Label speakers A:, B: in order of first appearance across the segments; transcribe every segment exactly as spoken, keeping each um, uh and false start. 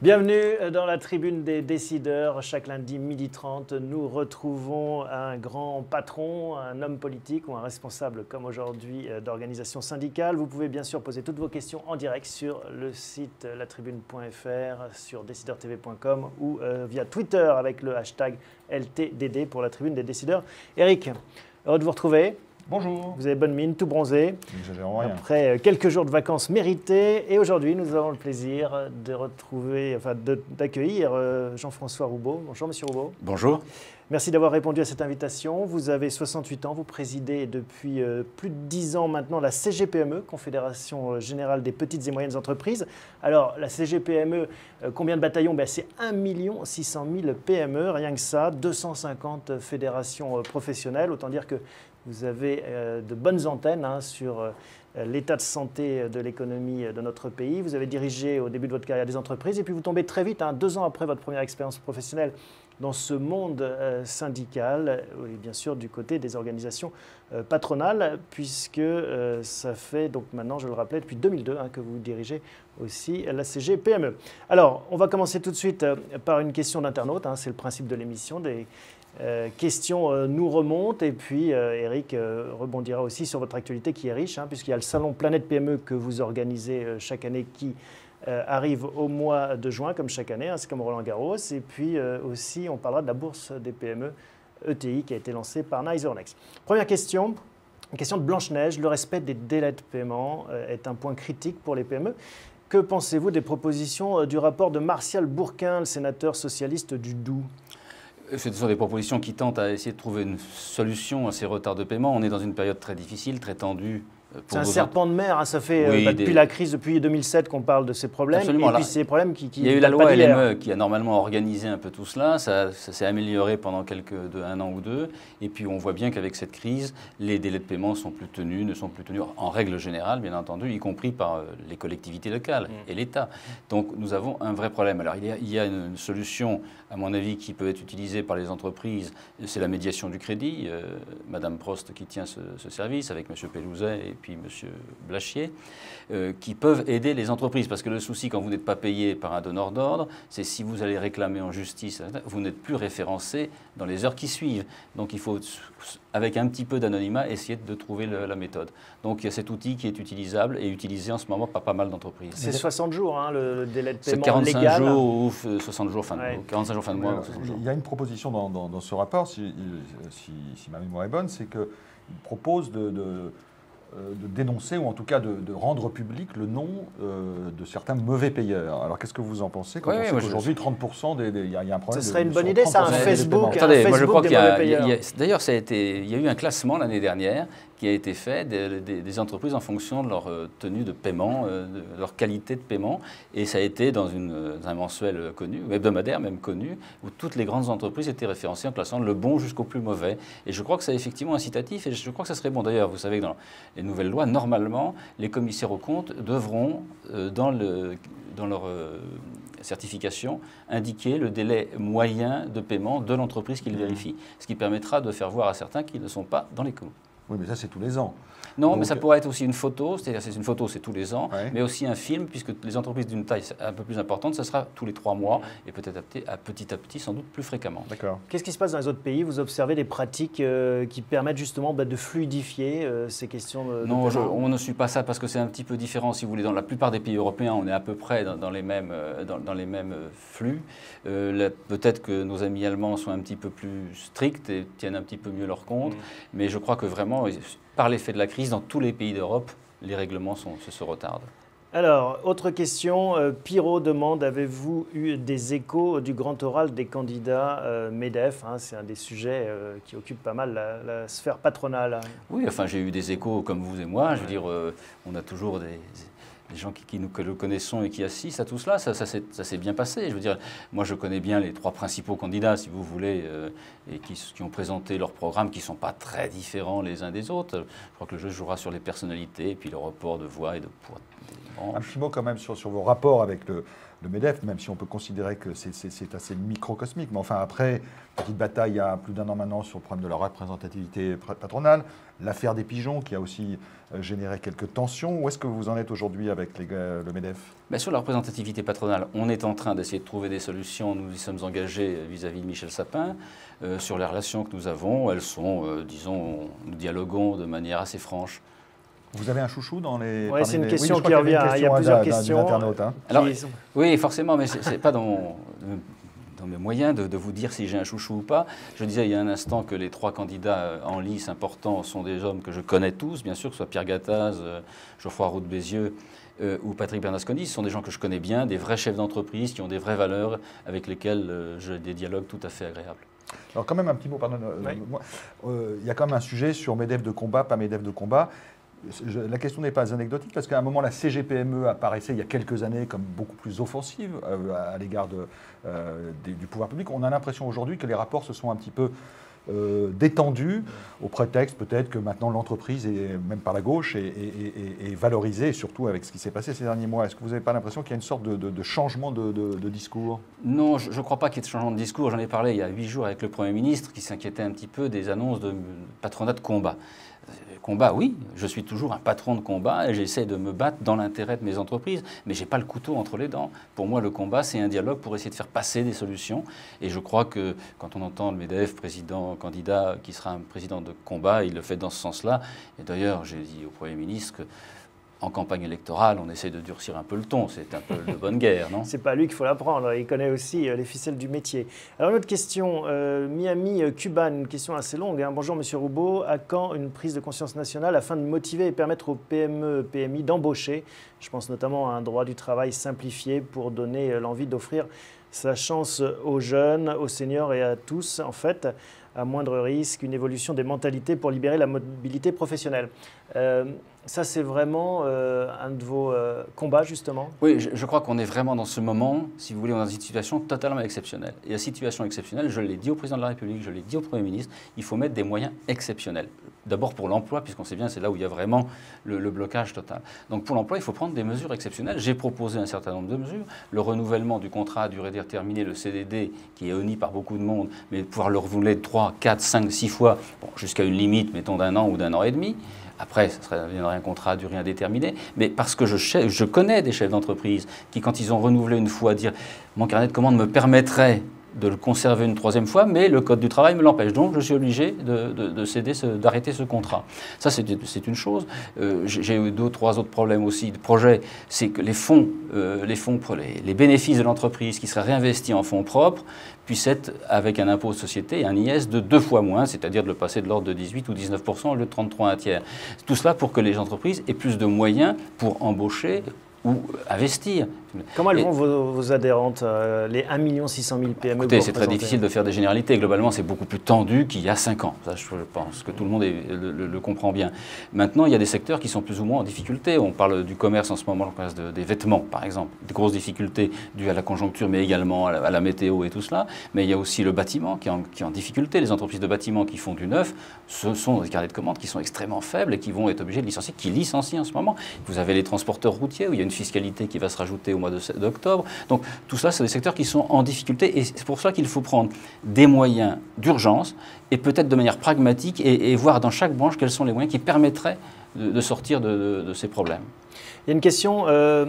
A: Bienvenue dans la tribune des décideurs. Chaque lundi midi trente, nous retrouvons un grand patron, un homme politique ou un responsable comme aujourd'hui d'organisation syndicale. Vous pouvez bien sûr poser toutes vos questions en direct sur le site la tribune point F R, sur décideur T V point com ou euh, via Twitter avec le hashtag L T D D pour la tribune des décideurs. Eric, heureux de vous retrouver.
B: Bonjour.
A: Vous avez bonne mine, tout bronzé.
B: Rien.
A: Après quelques jours de vacances méritées. Et aujourd'hui, nous avons le plaisir de retrouver, enfin, d'accueillir Jean-François Roubaud. Bonjour, monsieur Roubaud.
C: Bonjour.
A: Merci d'avoir répondu à cette invitation. Vous avez soixante-huit ans, vous présidez depuis euh, plus de dix ans maintenant la C G P M E, Confédération Générale des Petites et Moyennes Entreprises. Alors, la C G P M E, euh, combien de bataillons? Ben, c'est un million six cent mille P M E, rien que ça, deux cent cinquante fédérations euh, professionnelles. Autant dire que vous avez euh, de bonnes antennes hein, sur euh, l'état de santé de l'économie de notre pays. Vous avez dirigé au début de votre carrière des entreprises et puis vous tombez très vite, hein, deux ans après votre première expérience professionnelle, dans ce monde euh, syndical, et bien sûr du côté des organisations euh, patronales, puisque euh, ça fait donc maintenant, je le rappelais, depuis deux mille deux hein, que vous dirigez aussi la C G P M E. Alors, on va commencer tout de suite euh, par une question d'internaute, hein, c'est le principe de l'émission. Des euh, questions euh, nous remontent, et puis euh, Eric euh, rebondira aussi sur votre actualité qui est riche, hein, puisqu'il y a le salon Planète P M E que vous organisez euh, chaque année qui Euh, arrive au mois de juin, comme chaque année, hein, c'est comme Roland Garros. Et puis euh, aussi, on parlera de la bourse des P M E E T I qui a été lancée par Niceornex. Première question, une question de Blanche-Neige. Le respect des délais de paiement euh, est un point critique pour les P M E. Que pensez-vous des propositions euh, du rapport de Martial Bourquin, le sénateur socialiste du Doubs?
C: Ce sont des propositions qui tentent à essayer de trouver une solution à ces retards de paiement. On est dans une période très difficile, très tendue.
A: C'est un serpent de mer, hein, ça fait
C: oui,
A: bah, depuis
C: des...
A: la crise, depuis deux mille sept qu'on parle de ces problèmes.
C: Absolument,
A: et puis
C: là,
A: ces problèmes qui, qui
C: il y a eu la loi L M E qui a normalement organisé un peu tout cela, ça, ça s'est amélioré pendant quelques, de, un an ou deux, et puis on voit bien qu'avec cette crise, les délais de paiement sont plus tenus, ne sont plus tenus en règle générale, bien entendu, y compris par les collectivités locales mmh. et l'État. Donc nous avons un vrai problème. Alors il y a, il y a une, une solution, à mon avis, qui peut être utilisée par les entreprises, c'est la médiation du crédit. Euh, Madame Prost qui tient ce, ce service, avec Monsieur Pelouzet et puis Monsieur Blachier, euh, qui peuvent aider les entreprises. Parce que le souci, quand vous n'êtes pas payé par un donneur d'ordre, c'est si vous allez réclamer en justice, vous n'êtes plus référencé dans les heures qui suivent. Donc il faut, avec un petit peu d'anonymat, essayer de trouver le, la méthode. Donc il y a cet outil qui est utilisable et utilisé en ce moment par pas mal d'entreprises.
A: C'est soixante jours, hein, le, le délai de paiement
C: légal. C'est quarante-cinq
A: légal.
C: jours ou soixante jours fin de
A: ouais.
C: mois. quarante-cinq jours fin de mois.
B: Alors, il y a une proposition dans, dans, dans ce rapport, si, si, si ma mémoire est bonne, c'est qu'il propose de... de de dénoncer ou en tout cas de, de rendre public le nom euh, de certains mauvais payeurs. Alors qu'est-ce que vous en pensez quand oui, on sait qu'aujourd'hui trente pour cent des... Il y, y a un problème.
A: Ce serait
B: de,
A: une bonne idée, ça, un Facebook,
C: Attendez,
A: un Facebook
C: moi je crois
A: des
C: qu'il y a,
A: mauvais payeurs.
C: il y a, d'ailleurs, ça a été, il y a eu un classement l'année dernière qui a été fait des, des, des entreprises en fonction de leur tenue de paiement, euh, de leur qualité de paiement, et ça a été dans, une, dans un mensuel connu, hebdomadaire même connu, où toutes les grandes entreprises étaient référencées en classant le bon jusqu'au plus mauvais. Et je crois que c'est effectivement incitatif, et je crois que ça serait bon. D'ailleurs, vous savez que dans les nouvelles lois, normalement, les commissaires aux comptes devront, euh, dans, le, dans leur euh, certification, indiquer le délai moyen de paiement de l'entreprise qu'ils vérifient, ce qui permettra de faire voir à certains qu'ils ne sont pas dans les clous.
B: Oui, mais ça, c'est tous les ans.
C: Non,
B: Donc,
C: mais ça pourrait être aussi une photo, c'est-à-dire c'est une photo, c'est tous les ans,
B: ouais.
C: mais aussi un film, puisque les entreprises d'une taille un peu plus importante, ça sera tous les trois mois, et peut-être à petit à petit, sans doute plus fréquemment.
B: D'accord.
A: Qu'est-ce qui se passe dans les autres pays? Vous observez des pratiques euh, qui permettent justement bah, de fluidifier euh, ces questions de,
C: Non,
A: de
C: je, on ne suit pas ça parce que c'est un petit peu différent, si vous voulez. Dans la plupart des pays européens, on est à peu près dans, dans, les, mêmes, dans, dans les mêmes flux. Euh, peut-être que nos amis allemands sont un petit peu plus stricts et tiennent un petit peu mieux leur compte, mmh. mais je crois que vraiment, par l'effet de la crise, dans tous les pays d'Europe, les règlements sont, se, se retardent.
A: Alors, autre question, euh, Pirot demande, avez-vous eu des échos du grand oral des candidats euh, MEDEF hein, c'est un des sujets euh, qui occupe pas mal la, la sphère patronale.
C: Oui, enfin j'ai eu des échos comme vous et moi, je veux dire, euh, on a toujours des... les gens qui, qui nous que nous connaissons et qui assistent à tout cela, ça, ça, ça s'est bien passé. Je veux dire, moi, je connais bien les trois principaux candidats, si vous voulez, euh, et qui, qui ont présenté leurs programmes, qui ne sont pas très différents les uns des autres. Je crois que le jeu jouera sur les personnalités, et puis le report de voix et de poids.
B: Un petit mot quand même sur, sur vos rapports avec le, le MEDEF, même si on peut considérer que c'est assez microcosmique. Mais enfin, après, petite bataille il y a plus d'un an maintenant sur le problème de la représentativité patronale, l'affaire des pigeons qui a aussi euh, généré quelques tensions. Où est-ce que vous en êtes aujourd'hui avec les, euh, le MEDEF?
C: Ben, sur la représentativité patronale, on est en train d'essayer de trouver des solutions. Nous y sommes engagés vis-à-vis de Michel Sapin. Euh, sur les relations que nous avons, elles sont, euh, disons, nous dialoguons de manière assez franche.
B: Vous avez un chouchou dans les...
A: Ouais, c'est une
B: les...
A: question
B: oui,
A: qui revient. Il y a plusieurs questions.
B: Hein.
C: Alors, oui, forcément, mais ce n'est pas dans, mon, dans mes moyens de, de vous dire si j'ai un chouchou ou pas. Je disais il y a un instant que les trois candidats en lice importants sont des hommes que je connais tous, bien sûr, que ce soit Pierre Gattaz, euh, Geoffroy Roux de Bézieux euh, ou Patrick Bernasconi. Ce sont des gens que je connais bien, des vrais chefs d'entreprise qui ont des vraies valeurs avec lesquelles euh, j'ai des dialogues tout à fait agréables.
B: Alors quand même un petit mot, pardon,
A: oui.
B: il euh, y a quand même un sujet sur MEDEF de combat, pas MEDEF de combat. Je, la question n'est pas anecdotique parce qu'à un moment, la C G P M E apparaissait il y a quelques années comme beaucoup plus offensive euh, à, à l'égard euh, du pouvoir public. On a l'impression aujourd'hui que les rapports se sont un petit peu euh, détendus au prétexte peut-être que maintenant l'entreprise, même par la gauche, est, est, est, est valorisée, surtout avec ce qui s'est passé ces derniers mois. Est-ce que vous n'avez pas l'impression qu'il y a une sorte de, de, de changement de, de, de discours?
C: Non, je ne crois pas qu'il y ait de changement de discours. J'en ai parlé il y a huit jours avec le Premier ministre qui s'inquiétait un petit peu des annonces de patronat de combat. Combat, oui, je suis toujours un patron de combat et j'essaie de me battre dans l'intérêt de mes entreprises, mais je n'ai pas le couteau entre les dents. Pour moi, le combat, c'est un dialogue pour essayer de faire passer des solutions. Et je crois que quand on entend le MEDEF, président, candidat, qui sera un président de combat, il le fait dans ce sens-là. Et d'ailleurs, j'ai dit au Premier ministre que en campagne électorale, on essaie de durcir un peu le ton. C'est un peu de bonne guerre, non?
A: C'est pas lui qu'il faut l'apprendre. Il connaît aussi les ficelles du métier. Alors, une autre question. Euh, Miami, Cuban, une question assez longue. Hein. Bonjour, Monsieur Roubaud. À quand une prise de conscience nationale afin de motiver et permettre aux P M E, P M I d'embaucher? Je pense notamment à un droit du travail simplifié pour donner l'envie d'offrir sa chance aux jeunes, aux seniors et à tous, en fait, à moindre risque, une évolution des mentalités pour libérer la mobilité professionnelle. Euh, ça, c'est vraiment euh, un de vos euh, combats, justement?
C: Oui, je, je crois qu'on est vraiment dans ce moment, si vous voulez, dans une situation totalement exceptionnelle. Et la situation exceptionnelle, je l'ai dit au président de la République, je l'ai dit au Premier ministre, il faut mettre des moyens exceptionnels. D'abord pour l'emploi, puisqu'on sait bien c'est là où il y a vraiment le, le blocage total. Donc pour l'emploi, il faut prendre des mesures exceptionnelles. J'ai proposé un certain nombre de mesures. Le renouvellement du contrat à durée déterminée, le C D D, qui est honni par beaucoup de monde, mais pouvoir le renouveler trois, quatre, cinq, six fois, bon, jusqu'à une limite, mettons, d'un an ou d'un an et demi. Après, ça deviendrait un contrat à durée indéterminée. Mais parce que je, je connais des chefs d'entreprise qui, quand ils ont renouvelé une fois, disent « mon carnet de commande me permettrait de le conserver une troisième fois, mais le Code du travail me l'empêche. Donc, je suis obligé de, de, de céder, d'arrêter ce contrat. » Ça, c'est une chose. Euh, J'ai eu deux, trois autres problèmes aussi de projet. C'est que les fonds, euh, les, fonds les, les bénéfices de l'entreprise qui seraient réinvestis en fonds propres puissent être avec un impôt de société et un I S de deux fois moins, c'est-à-dire de le passer de l'ordre de dix-huit ou dix-neuf pour cent au lieu de trente-trois un tiers. Tout cela pour que les entreprises aient plus de moyens pour embaucher ou investir.
A: Comment elles
C: et,
A: vont vos, vos adhérentes, euh, les un million six cent mille P M E?
C: Écoutez, c'est très difficile de faire des généralités. Globalement, c'est beaucoup plus tendu qu'il y a cinq ans. Ça, je pense que tout le monde est, le, le, le comprend bien. Maintenant, il y a des secteurs qui sont plus ou moins en difficulté. On parle du commerce en ce moment, on parle de, des vêtements, par exemple. Des grosses difficultés dues à la conjoncture, mais également à la, à la météo et tout cela. Mais il y a aussi le bâtiment qui est, en, qui est en difficulté. Les entreprises de bâtiment qui font du neuf, ce sont des carnets de commandes qui sont extrêmement faibles et qui vont être obligés de licencier, qui licencient en ce moment. Vous avez les transporteurs routiers où il y a une fiscalité qui va se rajouter au mois d'octobre. Donc tout ça, c'est des secteurs qui sont en difficulté et c'est pour ça qu'il faut prendre des moyens d'urgence et peut-être de manière pragmatique et, et voir dans chaque branche quels sont les moyens qui permettraient de, de sortir de, de, de ces problèmes.
A: Il y a une question euh,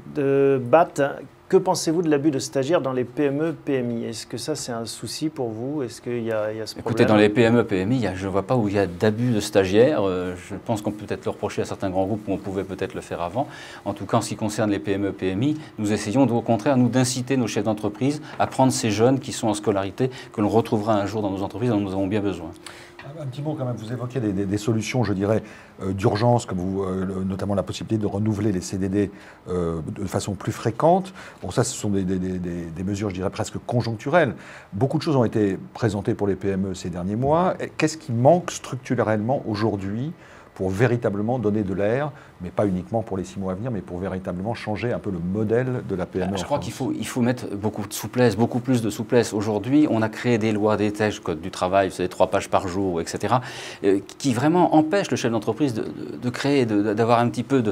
A: de Bat. Que pensez-vous de l'abus de stagiaires dans les P M E, P M I? Est-ce que ça, c'est un souci pour vous? Est-ce qu'il y, y a ce problème?
C: Écoutez, dans les P M E, P M I, y a, je ne vois pas où il y a d'abus de stagiaires. Euh, je pense qu'on peut peut-être le reprocher à certains grands groupes où on pouvait peut-être le faire avant. En tout cas, en ce qui concerne les P M E, P M I, nous essayons au contraire, nous, d'inciter nos chefs d'entreprise à prendre ces jeunes qui sont en scolarité, que l'on retrouvera un jour dans nos entreprises dont nous avons bien besoin.
B: Un petit mot quand même, vous évoquiez des, des, des solutions, je dirais, euh, d'urgence, comme vous, euh, notamment la possibilité de renouveler les C D D euh, de façon plus fréquente. Bon, ça, ce sont des, des, des, des mesures, je dirais, presque conjoncturelles. Beaucoup de choses ont été présentées pour les P M E ces derniers mois. Qu'est-ce qui manque structurellement aujourd'hui pour véritablement donner de l'air, mais pas uniquement pour les six mois à venir, mais pour véritablement changer un peu le modèle de la P M E?
C: Je crois qu'il faut, il faut mettre beaucoup de souplesse, beaucoup plus de souplesse. Aujourd'hui, on a créé des lois, des textes, Code du travail, vous savez, trois pages par jour, et cetera, euh, qui vraiment empêchent le chef d'entreprise de, de, de créer, d'avoir un petit peu de...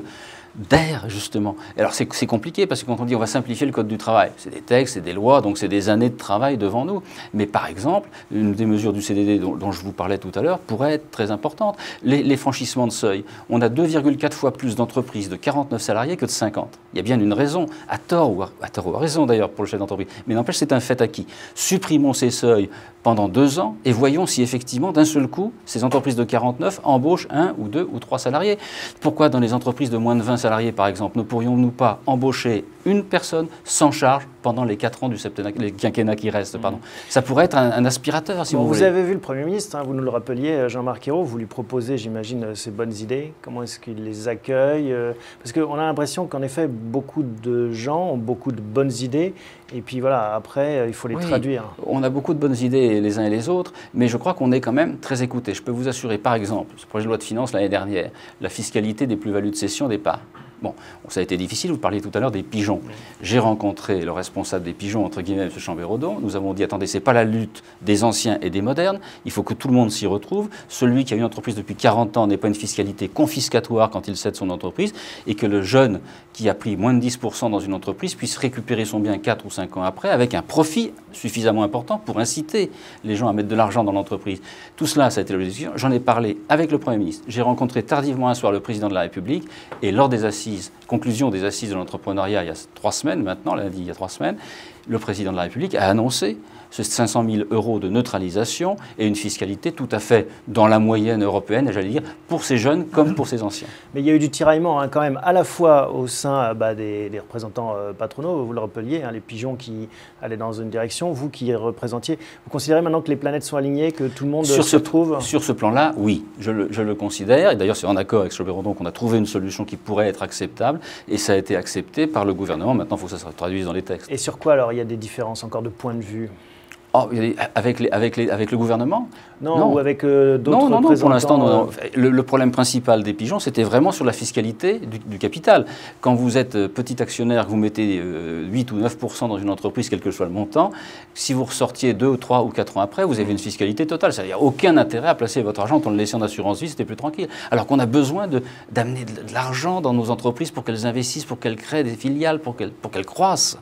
C: d'air, justement. Alors c'est compliqué parce que quand on dit on va simplifier le code du travail, c'est des textes, c'est des lois, donc c'est des années de travail devant nous. Mais par exemple, une des mesures du C D D dont, dont je vous parlais tout à l'heure pourrait être très importante. Les, les franchissements de seuil, on a deux virgule quatre fois plus d'entreprises de quarante-neuf salariés que de cinquante. Il y a bien une raison, à tort ou à, à tort ou à raison d'ailleurs pour le chef d'entreprise, mais n'empêche c'est un fait acquis. Supprimons ces seuils pendant deux ans et voyons si effectivement d'un seul coup ces entreprises de quarante-neuf embauchent un ou deux ou trois salariés. Pourquoi dans les entreprises de moins de vingt salariés par exemple ne pourrions-nous pas embaucher une personne sans charge pendant les quatre ans du septennat, les quinquennat qui restent, pardon. Ça pourrait être un, un aspirateur, si
A: bon,
C: vous,
A: vous
C: voulez.
A: Vous avez vu le Premier ministre, hein, vous nous le rappeliez, Jean-Marc Ayrault, vous lui proposez, j'imagine, ces bonnes idées. Comment est-ce qu'il les accueille? Parce qu'on a l'impression qu'en effet, beaucoup de gens ont beaucoup de bonnes idées, et puis voilà, après, il faut les
C: oui,
A: traduire.
C: On a beaucoup de bonnes idées les uns et les autres, mais je crois qu'on est quand même très écoutés. Je peux vous assurer, par exemple, ce projet de loi de finances l'année dernière, la fiscalité des plus-values de cession des parts. Bon, ça a été difficile, vous parliez tout à l'heure des pigeons. J'ai rencontré le responsable des pigeons, entre guillemets, M. Chambérodon. Nous avons dit, attendez, ce n'est pas la lutte des anciens et des modernes, il faut que tout le monde s'y retrouve. Celui qui a une entreprise depuis quarante ans n'est pas une fiscalité confiscatoire quand il cède son entreprise, et que le jeune qui a pris moins de dix pour cent dans une entreprise puisse récupérer son bien quatre ou cinq ans après avec un profit suffisamment important pour inciter les gens à mettre de l'argent dans l'entreprise. Tout cela, ça a été l'objectif. J'en ai parlé avec le Premier ministre. J'ai rencontré tardivement un soir le Président de la République, et lors des assises conclusion des assises de l'entrepreneuriat il y a trois semaines maintenant, lundi il y a trois semaines, le président de la République a annoncé ce cinq cent mille euros de neutralisation et une fiscalité tout à fait dans la moyenne européenne, j'allais dire, pour ces jeunes comme pour ces anciens.
A: Mais il y a eu du tiraillement hein, quand même, à la fois au sein bah, des, des représentants euh, patronaux, vous le rappeliez, hein, les pigeons qui allaient dans une direction, vous qui représentiez. Vous considérez maintenant que les planètes sont alignées, que tout le monde
C: sur
A: se
C: ce,
A: trouve? Sur
C: ce plan-là, oui, je le, je le considère. Et d'ailleurs, c'est en accord avec Chambérodon qu'on a trouvé une solution qui pourrait être acceptable. Et ça a été accepté par le gouvernement. Maintenant, il faut que ça se traduise dans les textes.
A: Et sur quoi, alors, il y a des différences encore de point de vue?
C: Oh, avec, les, avec, les, avec le gouvernement?
A: Non, non, ou avec euh, d'autres
C: non, non,
A: représentants?
C: Non, pour l'instant, non, non. Le, le problème principal des pigeons, c'était vraiment sur la fiscalité du, du capital. Quand vous êtes petit actionnaire, que vous mettez euh, huit ou neuf pour cent dans une entreprise, quel que soit le montant, si vous ressortiez deux ou trois ou quatre ans après, vous avez une fiscalité totale. Il n'y a aucun intérêt à placer votre argent, on le laissait en assurance vie, c'était plus tranquille. Alors qu'on a besoin d'amener de, de l'argent dans nos entreprises pour qu'elles investissent, pour qu'elles créent des filiales, pour qu'elles pour qu'elles croissent.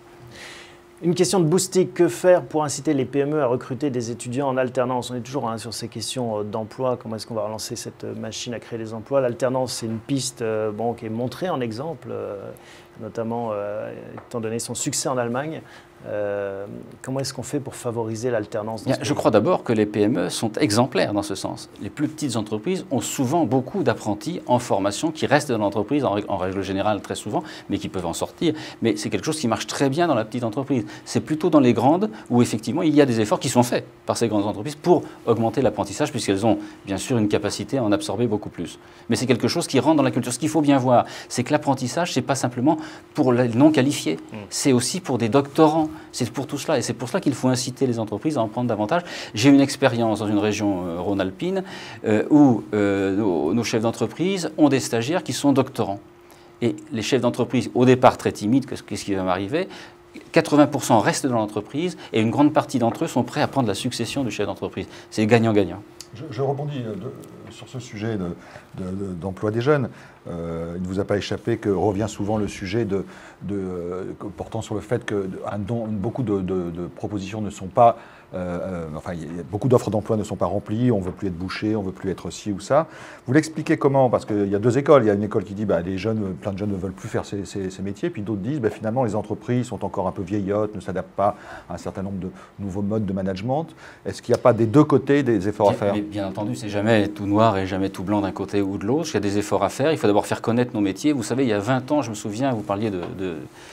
A: Une question de boosting, que faire pour inciter les P M E à recruter des étudiants en alternance? On est toujours hein, sur ces questions d'emploi, comment est-ce qu'on va relancer cette machine à créer des emplois? L'alternance, c'est une piste euh, bon, qui est montrée en exemple, euh, notamment euh, étant donné son succès en Allemagne. Euh, comment est-ce qu'on fait pour favoriser l'alternance?
C: Je crois d'abord que les P M E sont exemplaires dans ce sens. Les plus petites entreprises ont souvent beaucoup d'apprentis en formation qui restent dans l'entreprise, en, en règle générale très souvent, mais qui peuvent en sortir. Mais c'est quelque chose qui marche très bien dans la petite entreprise. C'est plutôt dans les grandes où effectivement il y a des efforts qui sont faits par ces grandes entreprises pour augmenter l'apprentissage, puisqu'elles ont bien sûr une capacité à en absorber beaucoup plus. Mais c'est quelque chose qui rentre dans la culture. Ce qu'il faut bien voir, c'est que l'apprentissage, c'est pas simplement pour les non qualifiés, mmh. c'est aussi pour des doctorants. C'est pour tout cela, et c'est pour cela qu'il faut inciter les entreprises à en prendre davantage. J'ai une expérience dans une région euh, rhône-alpine euh, où euh, nos, nos chefs d'entreprise ont des stagiaires qui sont doctorants. Et les chefs d'entreprise, au départ très timides, qu'est-ce qui va m'arriver ? quatre-vingts pour cent restent dans l'entreprise et une grande partie d'entre eux sont prêts à prendre la succession du chef d'entreprise. C'est gagnant-gagnant.
B: Je, je rebondis de, sur ce sujet de, de, de, d'emploi des jeunes. Euh, il ne vous a pas échappé que revient souvent le sujet de, de, euh, portant sur le fait que un don, beaucoup de, de, de propositions ne sont pas... Euh, enfin, il y a beaucoup d'offres d'emploi ne sont pas remplies, on ne veut plus être bouché, on ne veut plus être ci ou ça. Vous l'expliquez comment? Parce qu'il y a deux écoles. Il y a une école qui dit bah, les jeunes, plein de jeunes ne veulent plus faire ces, ces, ces métiers, puis d'autres disent bah, finalement les entreprises sont encore un peu vieillottes, ne s'adaptent pas à un certain nombre de nouveaux modes de management. Est-ce qu'il n'y a pas des deux côtés des efforts
C: bien,
B: à faire?
C: mais Bien entendu, c'est jamais tout noir et jamais tout blanc d'un côté ou de l'autre. Il y a des efforts à faire. Il faut d'abord faire connaître nos métiers. Vous savez, il y a vingt ans, je me souviens, vous parliez de... de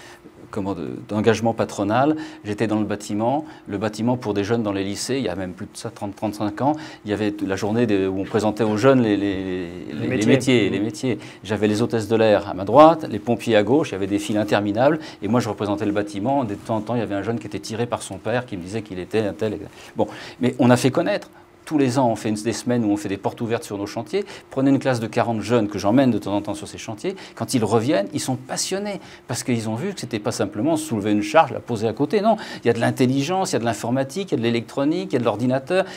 C: d'engagement patronal. J'étais dans le bâtiment. Le bâtiment pour des jeunes dans les lycées, il y a même plus de ça, trente à trente-cinq ans, il y avait la journée où on présentait aux jeunes les, les, les, les, métiers. les métiers. Les métiers. J'avais les hôtesses de l'air à ma droite, les pompiers à gauche, il y avait des files interminables, et moi je représentais le bâtiment. De temps en temps, il y avait un jeune qui était tiré par son père, qui me disait qu'il était un tel... Bon, mais on a fait connaître. Tous les ans, on fait une, des semaines où on fait des portes ouvertes sur nos chantiers. Prenez une classe de quarante jeunes que j'emmène de temps en temps sur ces chantiers. Quand ils reviennent, ils sont passionnés parce qu'ils ont vu que ce n'était pas simplement soulever une charge, la poser à côté. Non, il y a de l'intelligence, il y a de l'informatique, il y a de l'électronique, il y a de l'ordinateur.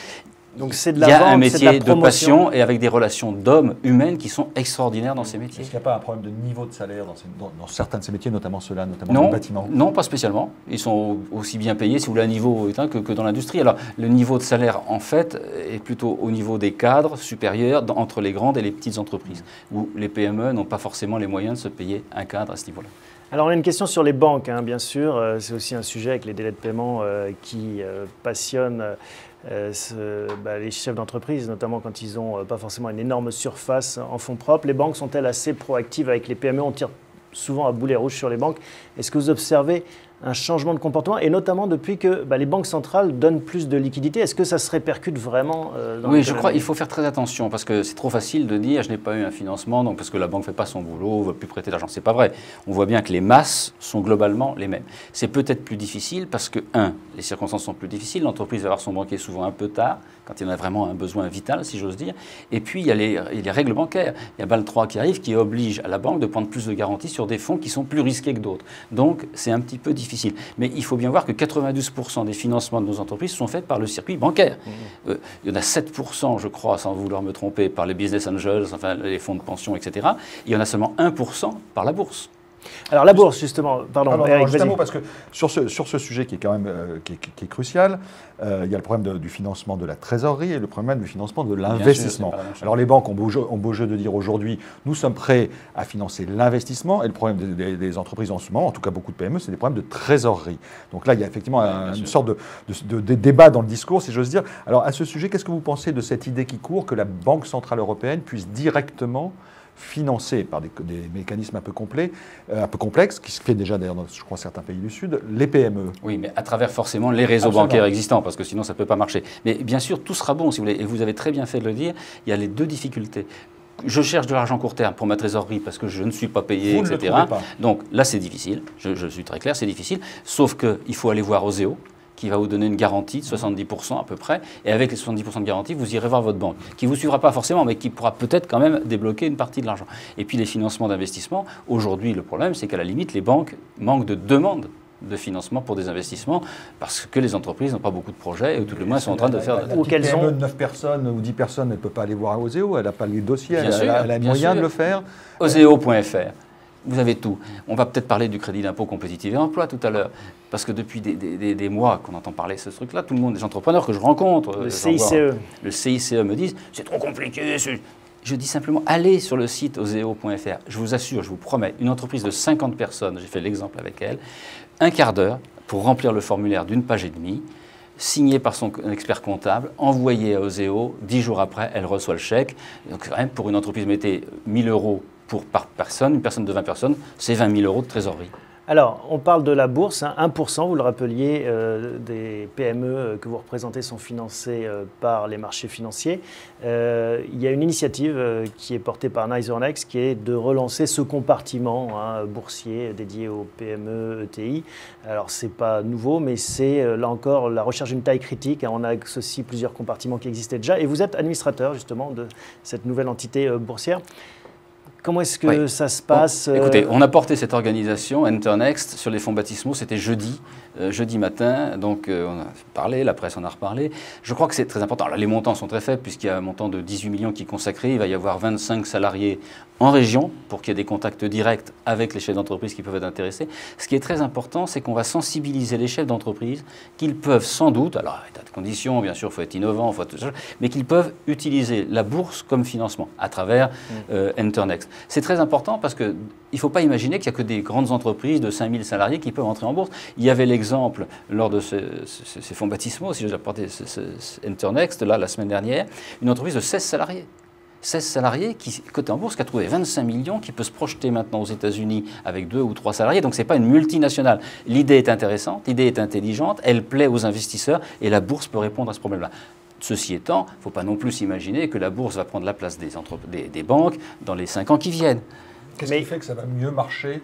A: Donc c'est de
C: Il
A: la
C: y a
A: vente,
C: un
A: c'est de
C: métier
A: la
C: de
A: promotion.
C: passion et avec des relations d'hommes humaines qui sont extraordinaires dans ces métiers.
B: Est-ce qu'il n'y a pas un problème de niveau de salaire dans, ces- dans- dans certains de ces métiers, notamment ceux-là, notamment dans
C: Non,
B: le bâtiment?
C: non, pas spécialement. Ils sont aussi bien payés, si vous voulez, à niveau éteint que, que dans l'industrie. Alors, le niveau de salaire, en fait, est plutôt au niveau des cadres supérieurs dans- entre les grandes et les petites entreprises, où les P M E n'ont pas forcément les moyens de se payer un cadre à ce niveau-là.
A: Alors on a une question sur les banques, hein, bien sûr. Euh, c'est aussi un sujet avec les délais de paiement euh, qui euh, passionne euh, ce, bah, les chefs d'entreprise, notamment quand ils n'ont euh, pas forcément une énorme surface en fonds propres. Les banques sont-elles assez proactives avec les P M E? On tire souvent à boulet rouge sur les banques. Est-ce que vous observez un changement de comportement, et notamment depuis que bah, les banques centrales donnent plus de liquidités? Est-ce que ça se répercute vraiment euh, dans
C: Oui,
A: l'économie?
C: je crois qu'il faut faire très attention parce que c'est trop facile de dire je n'ai pas eu un financement donc parce que la banque ne fait pas son boulot, ne veut plus prêter d'argent. C'est pas vrai. On voit bien que les masses sont globalement les mêmes. C'est peut-être plus difficile parce que, un, les circonstances sont plus difficiles. L'entreprise va avoir son banquier souvent un peu tard, quand il en a vraiment un besoin vital, si j'ose dire. Et puis, il y a les, il y a les règles bancaires. Il y a Bâle trois qui arrive qui oblige à la banque de prendre plus de garanties sur des fonds qui sont plus risqués que d'autres. Donc, c'est un petit peu difficile. Mais il faut bien voir que quatre-vingt-douze pour cent des financements de nos entreprises sont faits par le circuit bancaire. Mmh. Euh, il y en a sept pour cent, je crois, sans vouloir me tromper, par les business angels, enfin les fonds de pension, et cetera. Il y en a seulement un pour cent par la bourse.
A: Alors la bourse, justement, pardon,
B: Alors,
A: Eric,
B: alors, juste un
A: vas-y.
B: mot, parce que sur ce, sur ce sujet qui est quand même euh, qui est, qui est crucial, euh, il y a le problème de- du financement de la trésorerie et le problème du financement de l'investissement.
C: sûr, c'est pas la même chose.
B: Alors les banques ont beau, jeu, ont beau jeu de dire aujourd'hui, nous sommes prêts à financer l'investissement, et le problème des, des- des entreprises en ce moment, en tout cas beaucoup de P M E, c'est des problèmes de trésorerie. Donc là, il y a effectivement un-
C: bien
B: une
C: sûr.
B: sorte de, de- de- de débat dans le discours, si j'ose dire. Alors à ce sujet, qu'est-ce que vous pensez de cette idée qui court que la Banque Centrale Européenne puisse directement financer par des, des mécanismes un peu complets, euh, un peu complexes, qui se fait déjà d'ailleurs dans, je crois, certains pays du Sud, les P M E.
C: Oui, mais à travers forcément les réseaux
B: Absolument.
C: bancaires existants, parce que sinon ça ne peut pas marcher. Mais bien sûr, tout sera bon, si vous voulez. Et vous avez très bien fait de le dire, il y a les deux difficultés. Je cherche de l'argent court terme pour ma trésorerie parce que je ne suis pas payé,
B: Vous ne le
C: et cetera.
B: trouvez pas.
C: Donc là, c'est difficile. Je, je suis très clair, c'est difficile. Sauf qu'il faut aller voir Oseo, qui va vous donner une garantie de soixante-dix pour cent à peu près. Et avec les soixante-dix pour cent de garantie, vous irez voir votre banque, qui ne vous suivra pas forcément, mais qui pourra peut-être quand même débloquer une partie de l'argent. Et puis les financements d'investissement, aujourd'hui, le problème, c'est qu'à la limite, les banques manquent de demandes de financement pour des investissements parce que les entreprises n'ont pas beaucoup de projets et tout le moins sont en train de
B: La-
C: faire...
B: La, la
A: Ou
B: petite
A: qu'elles
B: P M E
A: ont-
B: de neuf personnes ou dix personnes, elle ne peut pas aller voir Oseo, elle n'a pas les dossiers,
C: Bien
B: elle,
C: sûr,
B: elle a, elle a les
C: bien
B: moyens
C: sûr.
B: de le faire.
C: Oseo point F R. Vous avez tout. On va peut-être parler du crédit d'impôt compétitif et emploi tout à l'heure. Parce que depuis des, des- des- des mois qu'on entend parler de ce truc-là, tout le monde, les entrepreneurs que je rencontre,
A: Le
C: euh,
A: C I
C: j'en
A: C
C: vois-
A: E.
C: le C I C E me disent c'est trop compliqué. c'est- Je dis simplement allez sur le site oseo point F R. Je vous assure, je vous promets, une entreprise de cinquante personnes, j'ai fait l'exemple avec elle, un quart d'heure pour remplir le formulaire d'une page et demie, signé par son expert comptable, envoyé à Oseo, dix jours après, elle reçoit le chèque. Donc quand même, pour une entreprise, mettez mille euros pour, par personne, une personne de vingt personnes, c'est vingt mille euros de trésorerie.
A: Alors, on parle de la bourse, hein, un pour cent, vous le rappeliez, euh, des P M E que vous représentez sont financés euh, par les marchés financiers. Euh, il y a une initiative euh, qui est portée par Nicernext qui est de relancer ce compartiment hein, boursier dédié aux P M E, E T I. Alors, ce n'est pas nouveau, mais c'est euh, là encore la recherche d'une taille critique. Hein. On a aussi plusieurs compartiments qui existaient déjà. Et vous êtes administrateur justement de cette nouvelle entité euh, boursière. Comment est-ce que
C: Oui.
A: ça se passe
C: Bon, écoutez, on a porté cette organisation, Enternext, sur les fonds baptismaux, c'était jeudi, euh, jeudi matin, donc euh, on a parlé, la presse en a reparlé. Je crois que c'est très important. Alors, les montants sont très faibles, puisqu'il y a un montant de dix-huit millions qui est consacré, il va y avoir vingt-cinq salariés en région, pour qu'il y ait des contacts directs avec les chefs d'entreprise qui peuvent être intéressés. Ce qui est très important, c'est qu'on va sensibiliser les chefs d'entreprise qu'ils peuvent sans doute, alors à état de conditions, bien sûr, il faut être innovant, faut être, mais qu'ils peuvent utiliser la bourse comme financement à travers euh, Enternext. C'est très important parce qu'il ne faut pas imaginer qu'il n'y a que des grandes entreprises de cinq mille salariés qui peuvent entrer en bourse. Il y avait l'exemple lors de ce, ce, ces fonds baptismaux, si j'ai apporté ce, ce, ce Enternext, là, la semaine dernière, une entreprise de seize salariés. seize salariés qui coté en bourse, qui a trouvé vingt-cinq millions, qui peut se projeter maintenant aux États-Unis avec deux ou trois salariés. Donc ce n'est pas une multinationale. L'idée est intéressante, l'idée est intelligente, elle plaît aux investisseurs et la bourse peut répondre à ce problème-là. Ceci étant, il ne faut pas non plus imaginer que la bourse va prendre la place des, entre... des, des banques dans les cinq ans qui viennent.
B: Qu'est-ce
A: Mais-
B: qui fait que ça va mieux marcher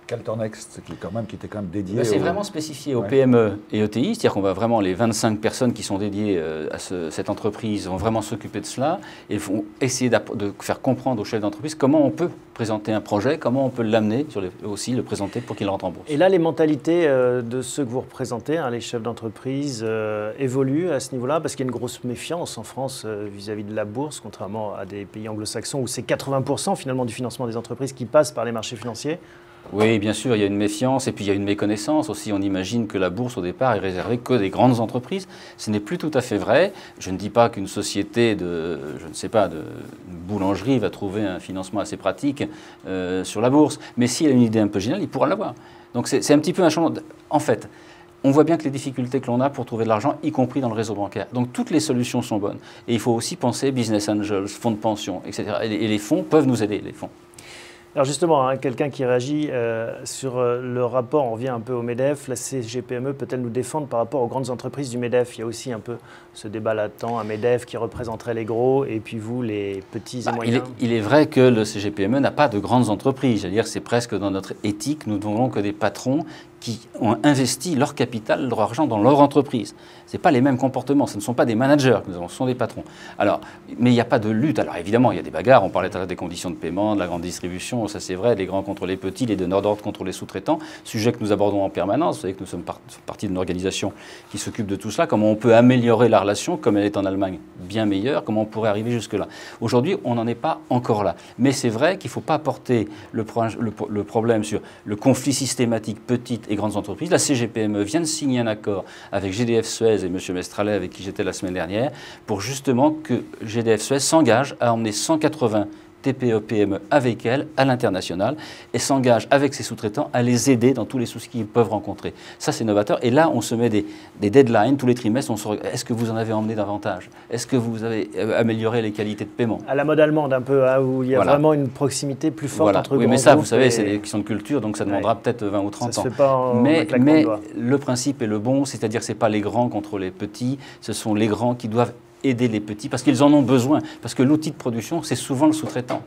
B: Calternext, qui, est quand même, qui était quand même dédié...
C: Ben, c'est
B: au...
C: vraiment spécifié aux
B: ouais.
C: P M E et E T I, c'est-à-dire qu'on va vraiment, les vingt-cinq personnes qui sont dédiées euh, à ce, cette entreprise vont vraiment s'occuper de cela et vont essayer de faire comprendre aux chefs d'entreprise comment on peut présenter un projet, comment on peut l'amener, aussi le présenter pour qu'il rentre en bourse.
A: Et là, les mentalités euh, de ceux que vous représentez, hein, les chefs d'entreprise, euh, évoluent à ce niveau-là, parce qu'il y a une grosse méfiance en France euh, vis-à-vis de la bourse, contrairement à des pays anglo-saxons où c'est quatre-vingts pour cent finalement du financement des entreprises qui passe par les marchés financiers.
C: Oui, bien sûr, il y a une méfiance et puis il y a une méconnaissance aussi. On imagine que la bourse, au départ, est réservée que des grandes entreprises. Ce n'est plus tout à fait vrai. Je ne dis pas qu'une société de, je ne sais pas, de boulangerie va trouver un financement assez pratique euh, sur la bourse. Mais s'il a une idée un peu géniale, il pourra l'avoir. Donc c'est un petit peu un changement. De... En fait, on voit bien que les difficultés que l'on a pour trouver de l'argent, y compris dans le réseau bancaire. Donc toutes les solutions sont bonnes. Et il faut aussi penser business angels, fonds de pension, et cetera. Et les, et les fonds peuvent nous aider, les fonds.
A: Alors justement, hein, quelqu'un qui réagit euh, sur euh, le rapport, on revient un peu au MEDEF, la C G P M E peut-elle nous défendre par rapport aux grandes entreprises du MEDEF? Il y a aussi un peu ce débat latent, un MEDEF qui représenterait les gros et puis vous, les petits et
C: bah,
A: moyens.
C: Il est, il est vrai que le C G P M E n'a pas de grandes entreprises. C'est-à-dire c'est presque dans notre éthique, nous ne voulons que des patrons qui ont investi leur capital, leur argent dans leur entreprise. Ce n'est pas les mêmes comportements, ce ne sont pas des managers que nous avons, ce sont des patrons. Alors, mais il n'y a pas de lutte. Alors évidemment, il y a des bagarres, on parlait tout à l'heure des conditions de paiement, de la grande distribution, ça c'est vrai, les grands contre les petits, les donneurs d'ordre contre les sous-traitants, sujet que nous abordons en permanence. Vous savez que nous sommes par partie d'une organisation qui s'occupe de tout cela, comment on peut améliorer la relation, comme elle est en Allemagne, bien meilleure, comment on pourrait arriver jusque-là. Aujourd'hui, on n'en est pas encore là. Mais c'est vrai qu'il ne faut pas porter le, pro le, le problème sur le conflit systématique petites et grandes entreprises. La C G P M E vient de signer un accord avec G D F Suez et M. Mestralet, avec qui j'étais la semaine dernière, pour justement que G D F Suez s'engage à emmener cent quatre-vingts T P E P M E avec elle à l'international et s'engage avec ses sous-traitants à les aider dans tous les soucis qu'ils peuvent rencontrer. Ça, c'est novateur. Et là, on se met des, des deadlines tous les trimestres. Est-ce que vous en avez emmené davantage? Est-ce que vous avez amélioré les qualités de paiement?
A: À la mode allemande, un peu, hein, où il y a
C: voilà.
A: vraiment une proximité plus forte
C: voilà.
A: entre
C: oui,
A: grands
C: mais ça,
A: groupes
C: vous savez,
A: et...
C: c'est des questions de culture, donc ça demandera ouais. peut-être vingt ou trente
A: ça
C: ans.
A: Se fait pas en
C: mais mais
A: de doigts.
C: Le principe est le bon, c'est-à-dire que ce n'est pas les grands contre les petits, ce sont les grands qui doivent aider les petits parce qu'ils en ont besoin, parce que l'outil de production, c'est souvent le sous-traitant.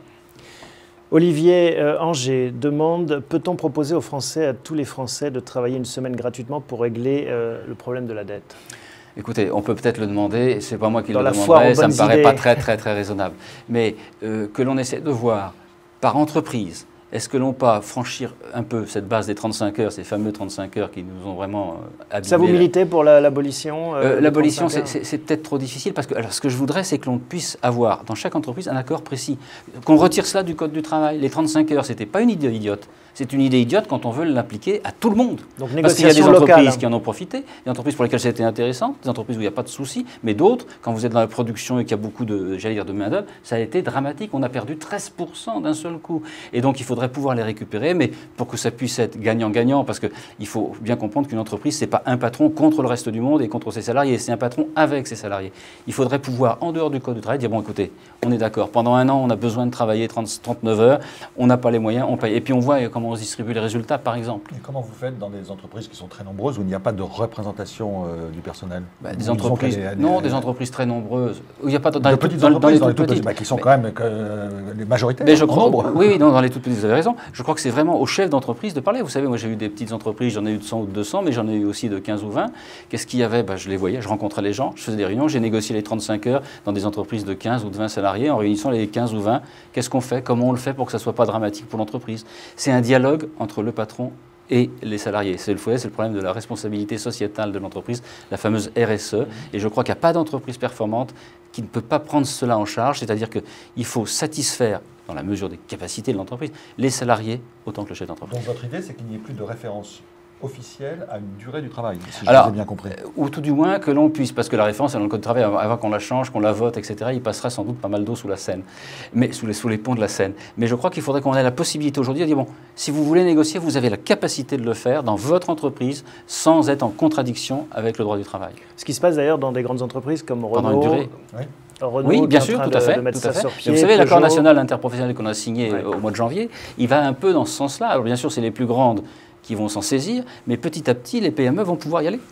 A: Olivier euh, Anger demande, peut-on proposer aux Français, à tous les Français, de travailler une semaine gratuitement pour régler euh, le problème de la dette?
C: Écoutez, on peut peut-être le demander, c'est pas moi qui
A: Dans
C: le
A: la demanderai,
C: ça me paraît
A: idées.
C: pas très très très raisonnable. Mais euh, que l'on essaie de voir par entreprise, est-ce que l'on peut franchir un peu cette base des trente-cinq heures, ces fameux trente-cinq heures qui nous ont vraiment euh, abîmés?
A: Ça vous militez pour l'abolition
C: la, euh, L'abolition, c'est peut-être trop difficile parce que alors, ce que je voudrais, c'est que l'on puisse avoir dans chaque entreprise un accord précis. Qu'on retire cela du Code du travail. Les trente-cinq heures, ce n'était pas une idée idiote. C'est une idée idiote quand on veut l'appliquer à tout le monde.
A: Donc,
C: parce qu'il y a des entreprises
A: locale.
C: qui en ont profité, des entreprises pour lesquelles c'était intéressant, des entreprises où il n'y a pas de souci, mais d'autres, quand vous êtes dans la production et qu'il y a beaucoup de, j'allais dire, de main-d'œuvre, ça a été dramatique. On a perdu treize pour cent d'un seul coup. Et donc, il faudrait pouvoir les récupérer, mais pour que ça puisse être gagnant-gagnant, parce qu'il faut bien comprendre qu'une entreprise, ce n'est pas un patron contre le reste du monde et contre ses salariés, c'est un patron avec ses salariés. Il faudrait pouvoir, en dehors du Code du travail, dire, bon, écoutez, on est d'accord, pendant un an, on a besoin de travailler trente, trente-neuf heures, on n'a pas les moyens, on paye. Et puis, on voit comment on se distribue les résultats, par exemple.
B: Et comment vous faites dans des entreprises qui sont très nombreuses où il n'y a pas de représentation euh, du personnel?
C: bah, Des entreprises, des, des,
B: non,
C: des entreprises très nombreuses. Où il n'y a pas de,
B: dans, de les petites dans, entreprises, dans les toutes petites,
C: petites,
B: qui sont
C: mais,
B: quand même euh, les majoritaires
C: mais je
B: en
C: crois,
B: nombre.
C: Oui, oui, non, dans les toutes petites, vous avez raison. Je crois que c'est vraiment aux chefs d'entreprise de parler. Vous savez, moi j'ai eu des petites entreprises, j'en ai eu de cent ou de deux cents, mais j'en ai eu aussi de quinze ou vingt. Qu'est-ce qu'il y avait? bah, Je les voyais, je rencontrais les gens, je faisais des réunions, j'ai négocié les trente-cinq heures dans des entreprises de quinze ou de vingt salariés en réunissant les quinze ou vingt. Qu'est-ce qu'on fait? Comment on le fait pour que ça ne soit pas dramatique pour l'entreprise? C'est un dialogue entre le patron et les salariés. C'est le foyer, c'est le problème de la responsabilité sociétale de l'entreprise, la fameuse R S E. Et je crois qu'il n'y a pas d'entreprise performante qui ne peut pas prendre cela en charge, c'est-à-dire qu'il faut satisfaire, dans la mesure des capacités de l'entreprise, les salariés autant que le chef d'entreprise.
B: Donc votre idée, c'est qu'il n'y ait plus de référence officielle à une durée du travail, si
C: Alors,
B: je vous ai bien compris.
C: Ou tout du moins que l'on puisse, parce que la référence dans le Code du travail, avant qu'on la change, qu'on la vote, et cetera, il passera sans doute pas mal d'eau sous la Seine, mais sous les, sous les ponts de la Seine. Mais je crois qu'il faudrait qu'on ait la possibilité aujourd'hui de dire, bon, si vous voulez négocier, vous avez la capacité de le faire dans votre entreprise sans être en contradiction avec le droit du travail.
A: Ce qui se passe d'ailleurs dans des grandes entreprises comme Renault.
C: Pendant une durée.
B: Oui.
A: Renault,
C: oui, bien
A: sûr,
C: tout à fait.
A: De mettre
C: tout à
A: ça
C: fait.
A: sur pied,
C: vous savez, l'accord
A: Peugeot.
C: national interprofessionnel qu'on a signé
A: ouais.
C: au mois de janvier, il va un peu dans ce sens-là. Alors bien sûr, c'est les plus grandes qui vont s'en saisir, mais petit à petit, les P M E vont pouvoir y aller.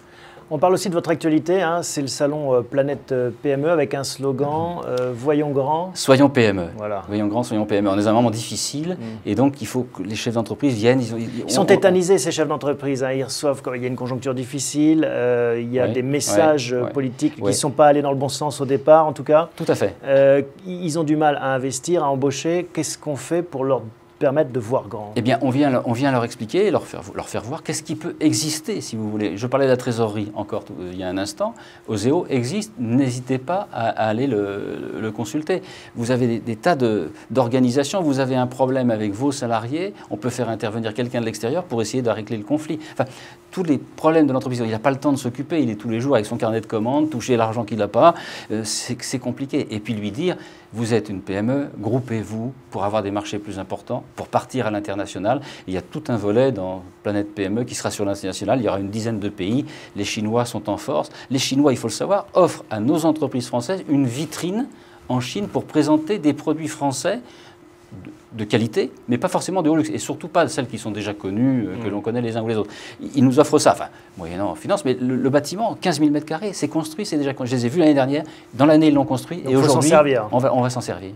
A: On parle aussi de votre actualité, hein, c'est le salon euh, Planète P M E avec un slogan euh, « Voyons grand ».
C: Soyons P M E.
A: Voilà.
C: Voyons grand, soyons P M E. On est dans un moment difficile mm. et donc il faut que les chefs d'entreprise viennent. Ils, ils,
A: ils sont on, tétanisés, ces chefs d'entreprise. Hein, ils reçoivent, quand il y a une conjoncture difficile, euh, il y a ouais, des messages ouais, politiques ouais. qui ne sont pas allés dans le bon sens au départ, en tout cas.
C: Tout à fait.
A: Euh, ils ont du mal à investir, à embaucher. Qu'est-ce qu'on fait pour leur permettre de voir grand?
C: Eh bien, on vient, on vient leur expliquer, leur faire, leur faire voir qu'est-ce qui peut exister, si vous voulez. Je parlais de la trésorerie encore tout, il y a un instant. Oseo existe, n'hésitez pas à, à aller le, le consulter. Vous avez des, des tas d'organisations, vous avez un problème avec vos salariés, on peut faire intervenir quelqu'un de l'extérieur pour essayer de régler le conflit. Enfin, tous les problèmes de l'entreprise, il n'a pas le temps de s'occuper, il est tous les jours avec son carnet de commandes, toucher l'argent qu'il n'a pas, euh, c'est compliqué. Et puis lui dire, vous êtes une P M E, groupez-vous pour avoir des marchés plus importants, pour partir à l'international. Il y a tout un volet dans Planète P M E qui sera sur l'international. Il y aura une dizaine de pays. Les Chinois sont en force. Les Chinois, il faut le savoir, offrent à nos entreprises françaises une vitrine en Chine pour présenter des produits français de, de qualité, mais pas forcément de haut luxe, et surtout pas celles qui sont déjà connues, euh, que mmh. l'on connaît les uns ou les autres. Ils nous offrent ça, enfin, moyennant finance, mais le, le bâtiment, quinze mille mètres carrés, c'est construit, c'est déjà, je les ai vus l'année dernière, dans l'année ils l'ont construit, donc et aujourd'hui, on va, on va s'en servir.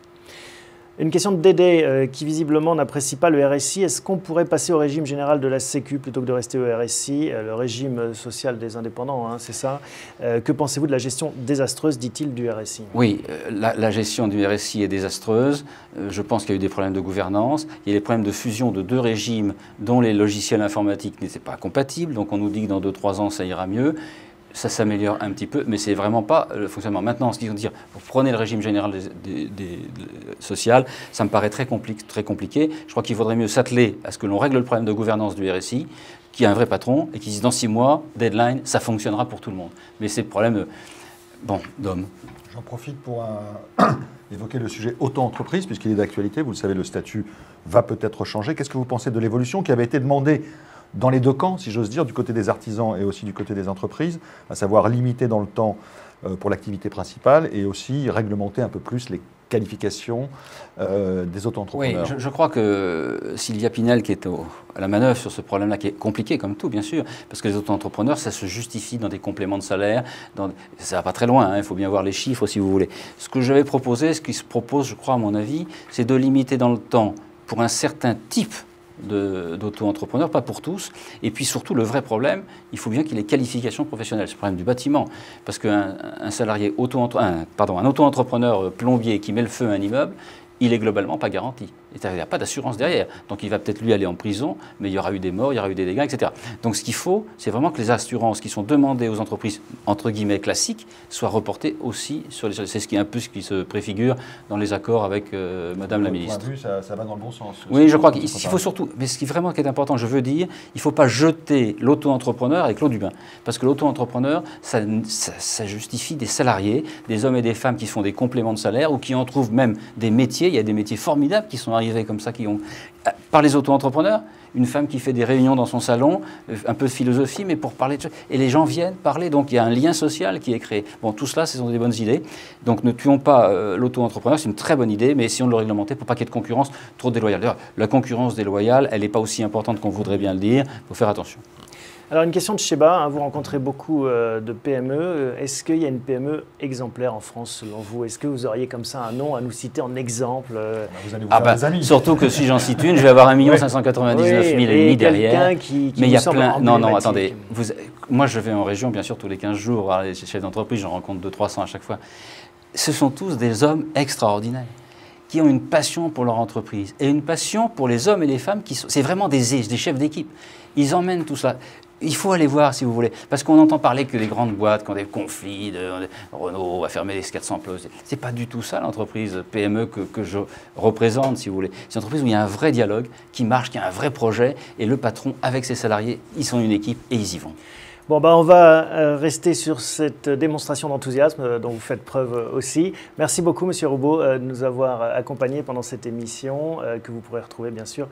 A: Une question de Dédé euh, qui visiblement n'apprécie pas le R S I. Est-ce qu'on pourrait passer au régime général de la Sécu plutôt que de rester au R S I, euh, le régime social des indépendants, hein, c'est ça. Euh, que pensez-vous de la gestion désastreuse, dit-il, du R S I?
C: Oui, euh, la, la gestion du R S I est désastreuse. Euh, je pense qu'il y a eu des problèmes de gouvernance. Il y a des problèmes de fusion de deux régimes dont les logiciels informatiques n'étaient pas compatibles. Donc on nous dit que dans deux trois ans, ça ira mieux. Ça s'améliore un petit peu, mais c'est vraiment pas le fonctionnement. Maintenant, ce qu'ils vont dire, vous prenez le régime général des, des, des, des, social, ça me paraît très, compli très compliqué. Je crois qu'il vaudrait mieux s'atteler à ce que l'on règle le problème de gouvernance du R S I, qui a un vrai patron, et qui dit dans six mois, deadline, ça fonctionnera pour tout le monde. Mais c'est le problème de, bon, d'hommes.
B: J'en profite pour un... évoquer le sujet auto-entreprise, puisqu'il est d'actualité. Vous le savez, le statut va peut-être changer. Qu'est-ce que vous pensez de l'évolution qui avait été demandée dans les deux camps, si j'ose dire, du côté des artisans et aussi du côté des entreprises, à savoir limiter dans le temps euh, pour l'activité principale et aussi réglementer un peu plus les qualifications euh, des auto-entrepreneurs?
C: Oui, je, je crois que Sylvia Pinel, qui est au, à la manœuvre sur ce problème-là, qui est compliqué comme tout, bien sûr, parce que les auto-entrepreneurs, ça se justifie dans des compléments de salaire, dans, ça va pas très loin, hein, il faut bien voir les chiffres si vous voulez. Ce que j'avais proposé, ce qui se propose, je crois, à mon avis, c'est de limiter dans le temps pour un certain type d'auto-entrepreneurs, pas pour tous. Et puis surtout, le vrai problème, il faut bien qu'il ait des qualifications professionnelles. C'est le problème du bâtiment. Parce qu'un un salarié auto-entrepreneur, pardon, un auto-entrepreneur plombier qui met le feu à un immeuble, il est globalement pas garanti. Il n'y a pas d'assurance derrière. Donc il va peut-être lui aller en prison, mais il y aura eu des morts, il y aura eu des dégâts, et cetera. Donc ce qu'il faut, c'est vraiment que les assurances qui sont demandées aux entreprises, entre guillemets, classiques, soient reportées aussi sur les... C'est ce qui est un peu ce qui se préfigure dans les accords avec euh, Madame la Ministre.
B: Point de vue, ça, ça va dans le bon sens.
C: Oui, je crois qu'il faut surtout... Mais ce qui vraiment qui est important, je veux dire, il ne faut pas jeter l'auto-entrepreneur avec l'eau du bain. Parce que l'auto-entrepreneur, ça, ça, ça justifie des salariés, des hommes et des femmes qui font des compléments de salaire ou qui en trouvent même des métiers. Il y a des métiers formidables qui sont arrivés comme ça, qui ont, par les auto-entrepreneurs, une femme qui fait des réunions dans son salon, un peu de philosophie, mais pour parler de choses. Et les gens viennent parler, donc il y a un lien social qui est créé. Bon, tout cela, ce sont des bonnes idées. Donc ne tuons pas euh, l'auto-entrepreneur, c'est une très bonne idée, mais essayons de le réglementer pour pas qu'il y ait de concurrence trop déloyale. D'ailleurs, la concurrence déloyale, elle n'est pas aussi importante qu'on voudrait bien le dire, il faut faire attention.
A: Alors une question de Sheba, hein, vous rencontrez beaucoup euh, de P M E. Est-ce qu'il y a une P M E exemplaire en France selon vous? Est-ce que vous auriez comme ça un nom à nous citer en exemple? euh...
B: Vous allez vous
C: ah
B: faire
C: bah,
B: des amis.
C: Surtout que si j'en cite une, je vais avoir un million cinq cent quatre-vingt-dix-neuf mille et demi derrière.
A: Qui, qui
C: mais il y a plein. Non, non,
A: emblématique.
C: attendez. Vous... Moi, je vais en région, bien sûr, tous les quinze jours, voir les chefs d'entreprise, j'en rencontre deux trois cents à chaque fois. Ce sont tous des hommes extraordinaires, qui ont une passion pour leur entreprise et une passion pour les hommes et les femmes qui sont. C'est vraiment des, des chefs d'équipe. Ils emmènent tout cela. Il faut aller voir si vous voulez, parce qu'on entend parler que les grandes boîtes qui ont des conflits, de, de, Renault va fermer les quatre cents emplois. C'est pas du tout ça l'entreprise P M E que, que je représente, si vous voulez. C'est une entreprise où il y a un vrai dialogue qui marche, qui a un vrai projet, et le patron avec ses salariés, ils sont une équipe et ils y vont.
A: Bon, ben, on va rester sur cette démonstration d'enthousiasme dont vous faites preuve aussi. Merci beaucoup, Monsieur Roubaud, de nous avoir accompagnés pendant cette émission, que vous pourrez retrouver, bien sûr,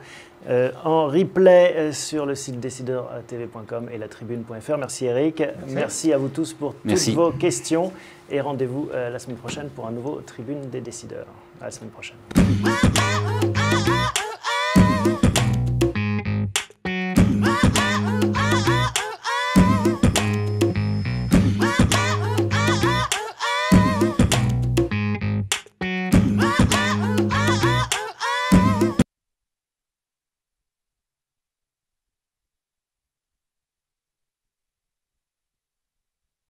A: en replay sur le site décideur T V point com et la tribune point F R. Merci, Eric. Merci. Merci à vous tous pour toutes
C: Merci.
A: vos questions. Et rendez-vous la semaine prochaine pour un nouveau Tribune des décideurs. À la semaine prochaine.